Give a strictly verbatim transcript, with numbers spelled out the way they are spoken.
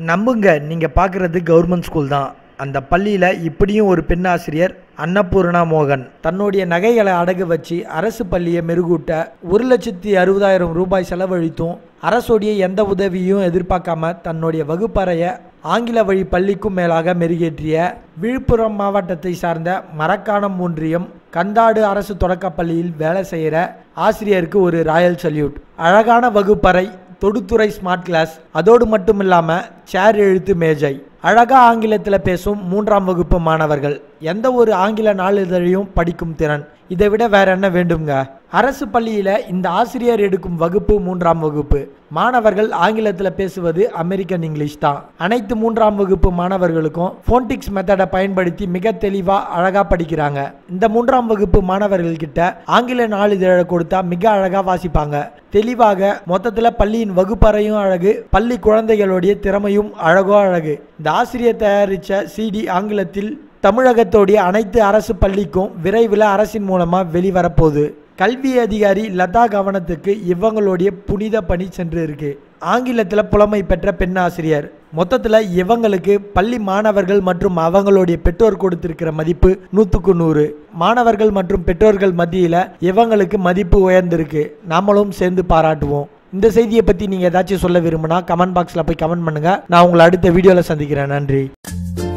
நம்புங்க, நீங்கள் பார்க்குறது கவர்மெண்ட் ஸ்கூல் தான். அந்த பள்ளியில் இப்படியும் ஒரு பெண் ஆசிரியர் அன்னபூர்ணா மோகன் தன்னுடைய நகைகளை அடகு வச்சு அரசு பள்ளியை மெருகூட்ட ஒரு லட்சத்தி அறுபதாயிரம் ரூபாய் செலவழித்தும் அரசோடைய எந்த உதவியும் எதிர்பார்க்காம தன்னுடைய வகுப்பறையை ஆங்கில வழி பள்ளிக்கும் மேலாக மெருகேற்றிய விழுப்புரம் மாவட்டத்தை சார்ந்த மரக்காணம் ஒன்றியம் கந்தாடு அரசு தொடக்கப்பள்ளியில் வேலை செய்கிற ஆசிரியருக்கு ஒரு ராயல் சல்யூட். அழகான வகுப்பறை, தொடுத்துறை ஸ்மார்ட் கிளாஸ், அதோடு மட்டும் இல்லாமல் சேர் எழுத்து மேஜை, அழகா ஆங்கிலத்தில் பேசும் மூன்றாம் வகுப்பு மாணவர்கள், எந்த ஒரு ஆங்கில நாளிதழையும் படிக்கும் திறன், இதை விட வேற என்ன வேண்டுங்க? அரசு பள்ளியில் இந்த ஆசிரியர் எடுக்கும் வகுப்பு மூன்றாம் வகுப்பு. மாணவர்கள் ஆங்கிலத்தில் பேசுவது அமெரிக்கன் இங்கிலீஷ் தான். அனைத்து மூன்றாம் வகுப்பு மாணவர்களுக்கும் ஃபோன்டிக்ஸ் மெத்தடை பயன்படுத்தி மிக தெளிவாக அழகாக படிக்கிறாங்க. இந்த மூன்றாம் வகுப்பு மாணவர்கள்கிட்ட ஆங்கில நாளிதழை கொடுத்தா மிக அழகாக வாசிப்பாங்க. தெளிவாக மொத்தத்தில் பள்ளியின் வகுப்பறையும் அழகு, பள்ளி குழந்தைகளுடைய திறமையும் அழகோ அழகு. இந்த ஆசிரியர் தயாரித்த சிடி ஆங்கிலத்தில் தமிழகத்தோடைய அனைத்து அரசு பள்ளிக்கும் விரைவில் அரசின் மூலமாக வெளிவரப்போகுது. கல்வி அதிகாரி லதா கவனத்துக்கு இவங்களுடைய புனித பணி சென்று இருக்கு. ஆங்கிலத்தில் புலமை பெற்ற பெண் ஆசிரியர். மொத்தத்தில் இவங்களுக்கு பள்ளி மாணவர்கள் மற்றும் அவங்களுடைய பெற்றோர் கொடுத்திருக்கிற மதிப்பு நூற்றுக்கு நூறு. மாணவர்கள் மற்றும் பெற்றோர்கள் மத்தியில் இவங்களுக்கு மதிப்பு உயர்ந்திருக்கு. நாமளும் சேர்ந்து பாராட்டுவோம். இந்த செய்தியை பற்றி நீங்கள் ஏதாச்சும் சொல்ல விரும்பினா கமெண்ட் பாக்ஸில் போய் கமெண்ட் பண்ணுங்கள். நான் உங்களை அடுத்த வீடியோவில் சந்திக்கிறேன். நன்றி.